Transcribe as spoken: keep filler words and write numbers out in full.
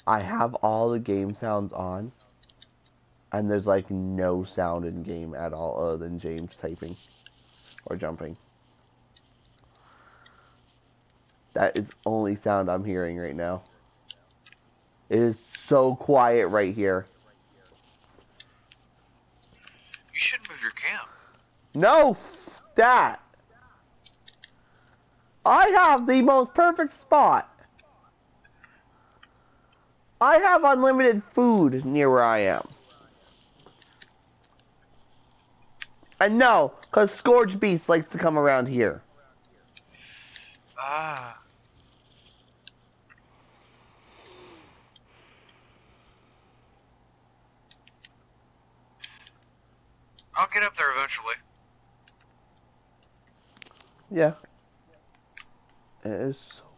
I have all the game sounds on, and there's like no sound in game at all other than James typing or jumping. That is only sound I'm hearing right now. It is so quiet right here. You should move your camp. No, that. I have the most perfect spot. I have unlimited food near where I am. And no, because Scourge Beast likes to come around here. Ah. I'll get up there eventually. Yeah. It is so